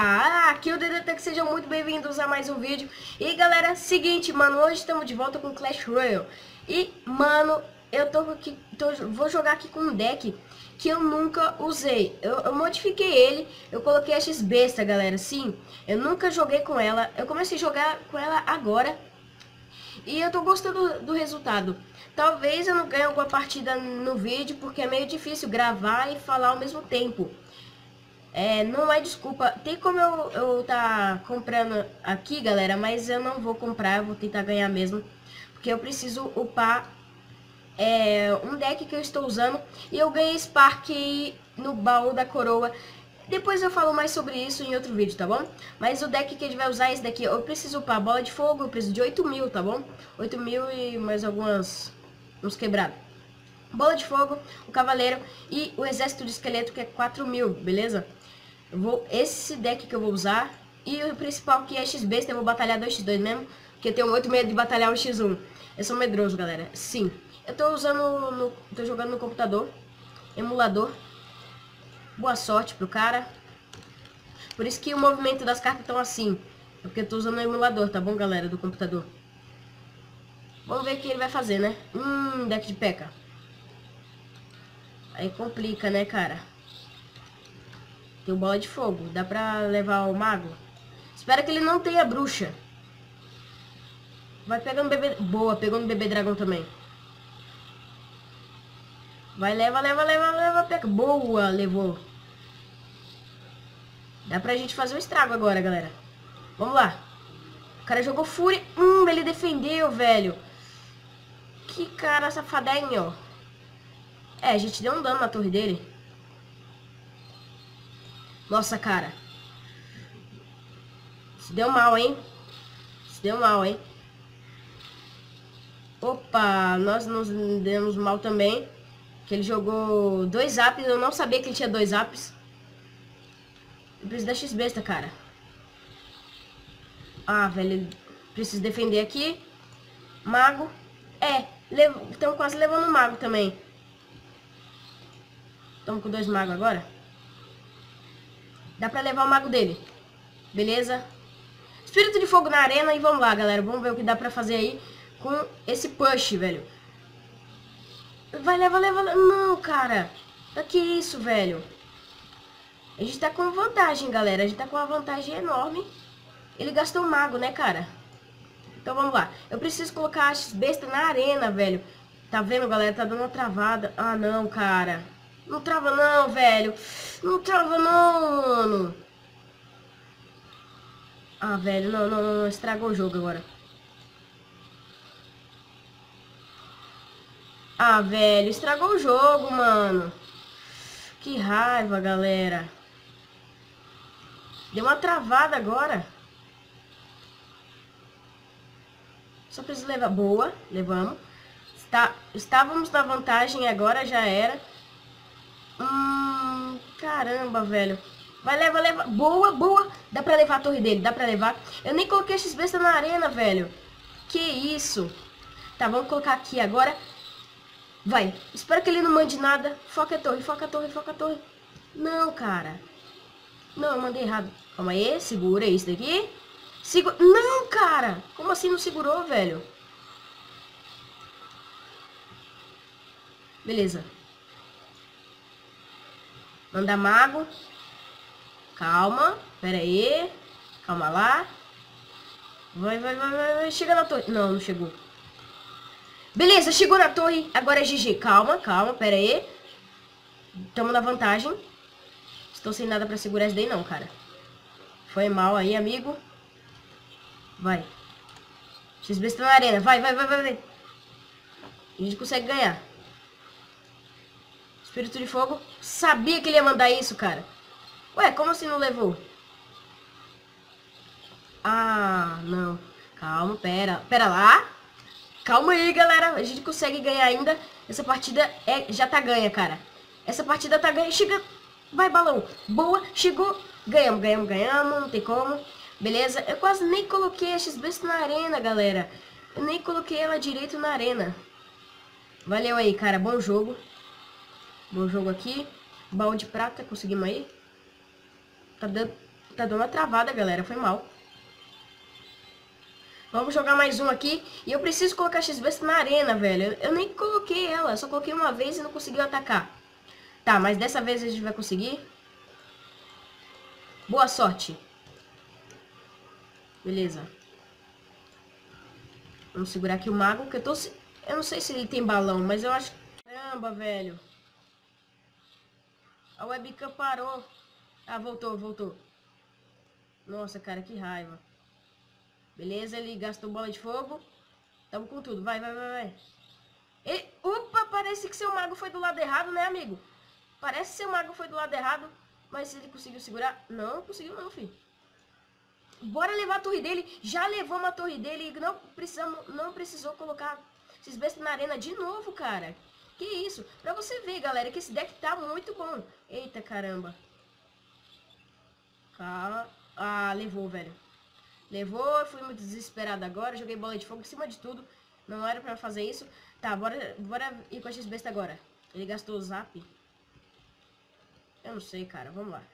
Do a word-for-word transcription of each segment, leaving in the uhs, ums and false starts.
Ah, aqui é o Dedetec, sejam muito bem-vindos a mais um vídeo. E galera, seguinte, mano, hoje estamos de volta com Clash Royale. E, mano, eu tô aqui, tô, vou jogar aqui com um deck que eu nunca usei. Eu, eu modifiquei ele, eu coloquei a X-Besta, galera. Sim, eu nunca joguei com ela, eu comecei a jogar com ela agora. E eu tô gostando do, do resultado. Talvez eu não ganhe alguma partida no vídeo, porque é meio difícil gravar e falar ao mesmo tempo. É, não é desculpa. Tem como eu, eu tá comprando aqui, galera, mas eu não vou comprar, eu vou tentar ganhar mesmo. Porque eu preciso upar é, um deck que eu estou usando. E eu ganhei Spark no baú da coroa. Depois eu falo mais sobre isso em outro vídeo, tá bom? Mas o deck que a gente vai usar é esse daqui. Eu preciso upar bola de fogo, eu preciso de oito mil, tá bom? oito mil e mais algumas... uns quebrados. Bola de fogo, o cavaleiro e o exército de esqueleto, que é quatro mil, beleza? Eu vou, esse deck que eu vou usar. E o principal que é X-Besta, eu vou batalhar dois por dois mesmo. Porque eu tenho muito medo de batalhar um por um. Eu sou medroso, galera. Sim. Eu tô usando, no, tô jogando no computador. Emulador. Boa sorte pro cara. Por isso que o movimento das cartas estão assim. É porque eu tô usando o emulador, tá bom, galera? Do computador. Vamos ver o que ele vai fazer, né? Hum, deck de P.E.K.K.A. Aí complica, né, cara? Tem o bola de fogo. Dá pra levar o mago? Espero que ele não tenha bruxa. Vai pegando bebê... Boa, pegou no bebê dragão também. Vai, leva, leva, leva, leva. Pega. Boa, levou. Dá pra gente fazer um estrago agora, galera. Vamos lá. O cara jogou fúria. Hum, ele defendeu, velho. Que cara safadinho, ó. É, a gente deu um dano na torre dele. Nossa, cara. Se deu mal, hein? Se deu mal, hein? Opa, nós nos demos mal também. Que ele jogou dois apps. Eu não sabia que ele tinha dois apps. Eu preciso da X-Besta, cara. Ah, velho. Preciso defender aqui. Mago. É, estamos quase levando o mago também. Estamos com dois magos agora. Dá pra levar o mago dele. Beleza? Espírito de fogo na arena e vamos lá, galera. Vamos ver o que dá pra fazer aí com esse push, velho. Vai, leva, leva. Não, cara. Que isso, velho. A gente tá com vantagem, galera. A gente tá com uma vantagem enorme. Ele gastou o mago, né, cara? Então vamos lá. Eu preciso colocar a X-Besta na arena, velho. Tá vendo, galera? Tá dando uma travada. Ah, não, cara. Não trava não, velho. Não trava não, mano. Ah, velho. Não, não, não. Estragou o jogo agora. Ah, velho. Estragou o jogo, mano. Que raiva, galera. Deu uma travada agora. Só preciso levar. Boa, levamos. Está, estávamos na vantagem, agora já era. Hum, caramba, velho. Vai, leva, leva. Boa, boa. Dá pra levar a torre dele, dá pra levar. Eu nem coloquei a X-Besta na arena, velho. Que isso. Tá, vamos colocar aqui agora. Vai. Espero que ele não mande nada. Foca a torre, foca a torre, foca a torre. Não, cara. Não, eu mandei errado. Calma aí, segura isso daqui. Segura... Não, cara! Como assim não segurou, velho? Beleza. Manda mago. Calma. Pera aí. Calma lá. Vai, vai, vai, vai, vai. Chega na torre. Não, não chegou. Beleza, chegou na torre. Agora é G G. Calma, calma. Pera aí. Tamo na vantagem. Estou sem nada pra segurar isso daí não, cara. Foi mal aí, amigo. Vai. X-Besta na arena. Vai, vai, vai, vai, vai. A gente consegue ganhar. Espírito de fogo. Sabia que ele ia mandar isso, cara. Ué, como assim não levou? Ah, não. Calma, pera. Pera lá. Calma aí, galera. A gente consegue ganhar ainda. Essa partida é, já tá ganha, cara. Essa partida tá ganha. Chega. Vai, balão. Boa. Chegou. Ganhamos, ganhamos, ganhamos. Não tem como. Beleza? Eu quase nem coloquei a X-Besta na arena, galera. Eu nem coloquei ela direito na arena. Valeu aí, cara. Bom jogo. Bom jogo aqui. Baú de prata. Conseguimos aí. Tá dando... Tá dando uma travada, galera. Foi mal. Vamos jogar mais um aqui. E eu preciso colocar a X-Besta na arena, velho. Eu nem coloquei ela. Só coloquei uma vez e não conseguiu atacar. Tá, mas dessa vez a gente vai conseguir. Boa sorte. Beleza. Vamos segurar aqui o mago, que eu tô... Eu não sei se ele tem balão, mas eu acho... Caramba, velho. A webcam parou. Ah, voltou, voltou. Nossa, cara, que raiva. Beleza, ele gastou bola de fogo. Tamo com tudo. Vai, vai, vai, vai. Ele... Opa, parece que seu mago foi do lado errado, né, amigo? Parece que seu mago foi do lado errado. Mas ele conseguiu segurar? Não, conseguiu não, filho. Bora levar a torre dele. Já levamos a torre dele. Não, precisamos, não precisou colocar esses bestas na arena de novo, cara. Que isso? Pra você ver, galera, que esse deck tá muito bom. Eita, caramba. Calma. Ah, levou, velho. Levou, fui muito desesperado agora. Joguei bola de fogo em cima de tudo. Não era pra fazer isso. Tá, bora, bora ir com a X-Besta agora. Ele gastou o zap. Eu não sei, cara. Vamos lá.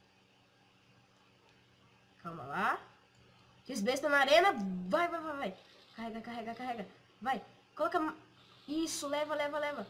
Calma lá. X-Besta na arena. Vai, vai, vai, vai. Carrega, carrega, carrega. Vai. Coloca... Isso, leva, leva, leva.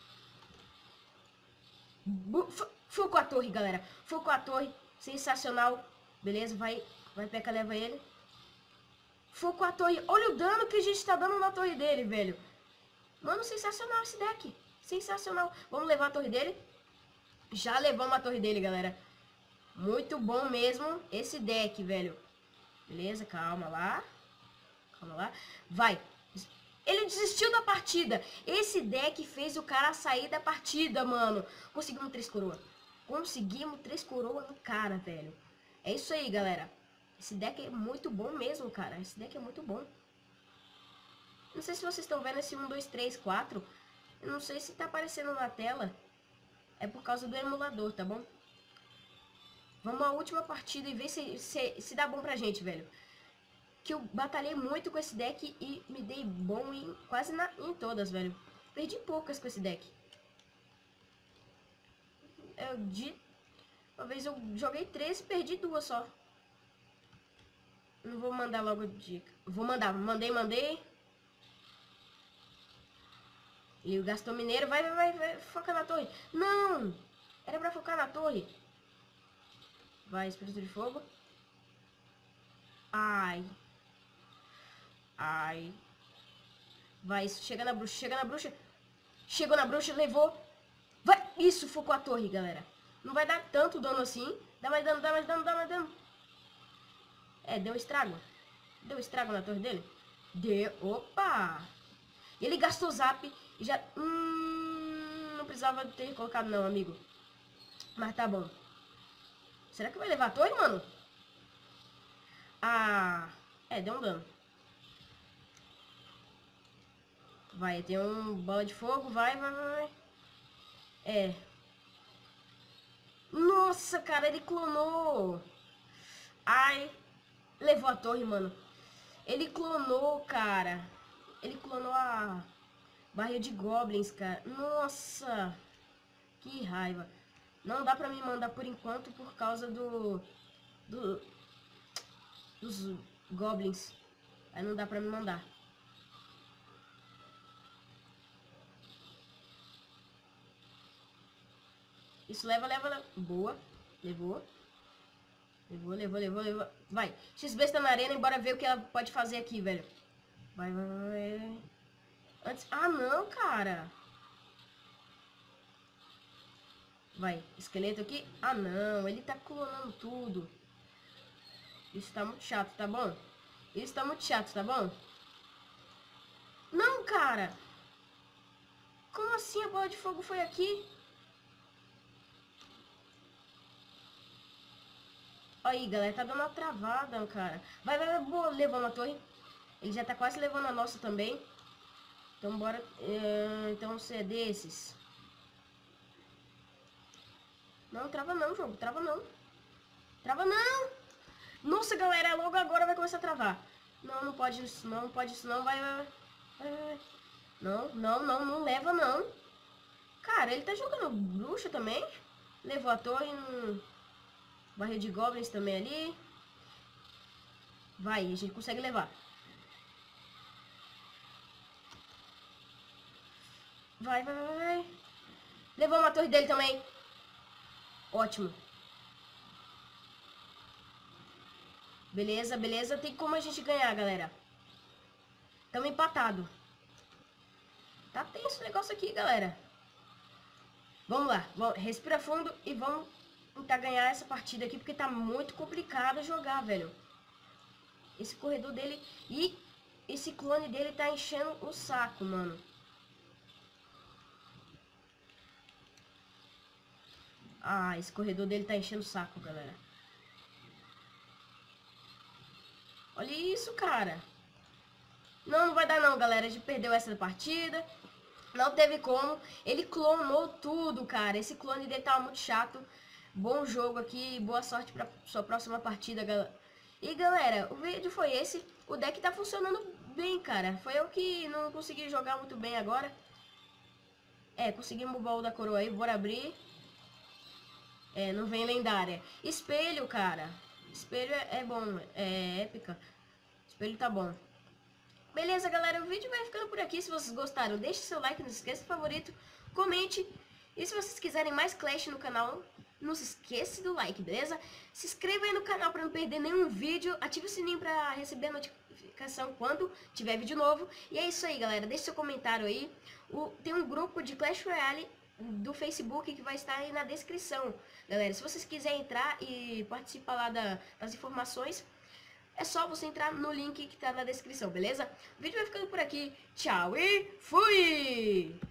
Fui com a torre, galera. Fui com a torre. Sensacional. Beleza, vai. Vai, P E K K.A, leva ele. Fui com a torre. Olha o dano que a gente tá dando na torre dele, velho. Mano, sensacional esse deck. Sensacional. Vamos levar a torre dele. Já levamos a torre dele, galera. Muito bom mesmo esse deck, velho. Beleza, calma lá. Calma lá. Vai. Ele desistiu da partida. Esse deck fez o cara sair da partida, mano. Conseguimos três coroas. Conseguimos três coroas no cara, velho. É isso aí, galera. Esse deck é muito bom mesmo, cara. Esse deck é muito bom. Não sei se vocês estão vendo esse um, dois, três, quatro. Eu não sei se tá aparecendo na tela. É por causa do emulador, tá bom? Vamos à última partida e ver se, se, se dá bom pra gente, velho. Que eu batalhei muito com esse deck e me dei bom em quase na, em todas, velho. Perdi poucas com esse deck. Eu de... Uma vez eu joguei três e perdi duas só. Não vou mandar logo dica. Vou mandar. Mandei, mandei. E o gastou mineiro. Vai, vai, vai, vai. Foca na torre. Não! Era pra focar na torre. Vai, espírito de fogo. Ai. Ai. Vai, isso. Chega na bruxa. Chega na bruxa. Chegou na bruxa, levou. Vai. Isso, focou a torre, galera. Não vai dar tanto dano assim. Dá mais dano, dá mais dano, dá mais dano. É, deu estrago. Deu estrago na torre dele? Deu. Opa! Ele gastou zap e já... Hum, não precisava ter colocado não, amigo. Mas tá bom. Será que vai levar a torre, mano? Ah... É, deu um dano. Vai, tem um bola de fogo. Vai, vai, vai, vai. É. Nossa, cara, ele clonou. Ai... Levou a torre, mano. Ele clonou, cara. Ele clonou a barreira de goblins, cara. Nossa. Que raiva. Não dá pra me mandar por enquanto por causa do... do dos goblins. Aí não dá pra me mandar. Isso, leva, leva, leva. Boa. Levou. Levou, levou, levou, levou. Vai. X-Besta na arena e bora ver o que ela pode fazer aqui, velho. Vai, vai, vai. Antes... Ah, não, cara. Vai. Esqueleto aqui. Ah, não. Ele tá clonando tudo. Isso tá muito chato, tá bom? Isso tá muito chato, tá bom? Não, cara. Como assim a bola de fogo foi aqui? Aí, galera, tá dando uma travada, cara. Vai, vai, vai, boa, levando a torre. Ele já tá quase levando a nossa também. Então, bora... É, então, você é desses. Não, trava não, jogo. Trava não. Trava não. Nossa, galera, logo agora vai começar a travar. Não, não pode isso, não. Não pode isso, não. Vai, vai, vai. vai, vai. Não, não, não, não leva, não. Cara, ele tá jogando bruxa também. Levou a torre, não... Barril de goblins também ali. Vai, a gente consegue levar. Vai, vai, vai, vai. Levamos a torre dele também. Ótimo. Beleza, beleza. Tem como a gente ganhar, galera. Tamo empatado. Tá tenso o negócio aqui, galera. Vamos lá. Vamos, respira fundo e vamos tentar ganhar essa partida aqui, porque tá muito complicado jogar, velho. Esse corredor dele e esse clone dele tá enchendo o saco, mano. Ah, esse corredor dele tá enchendo o saco, galera. Olha isso, cara. Não, não vai dar não, galera. A gente perdeu essa partida. Não teve como. Ele clonou tudo, cara. Esse clone dele tava muito chato. Bom jogo aqui. Boa sorte pra sua próxima partida, galera. E, galera, o vídeo foi esse. O deck tá funcionando bem, cara. Foi eu que não consegui jogar muito bem agora. É, conseguimos o baú da coroa aí. Bora abrir. É, não vem lendária. Espelho, cara. Espelho é, é bom. É épica. Espelho tá bom. Beleza, galera. O vídeo vai ficando por aqui. Se vocês gostaram, deixe seu like. Não se esqueça do favorito. Comente. E se vocês quiserem mais Clash no canal, não se esqueça do like, beleza? Se inscreva aí no canal para não perder nenhum vídeo. Ative o sininho para receber a notificação quando tiver vídeo novo. E é isso aí, galera. Deixe seu comentário aí. O, tem um grupo de Clash Royale do Facebook que vai estar aí na descrição, galera. Se vocês quiserem entrar e participar lá da, das informações, é só você entrar no link que tá na descrição, beleza? O vídeo vai ficando por aqui. Tchau e fui!